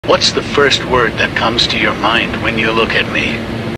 What's the first word that comes to your mind when you look at me?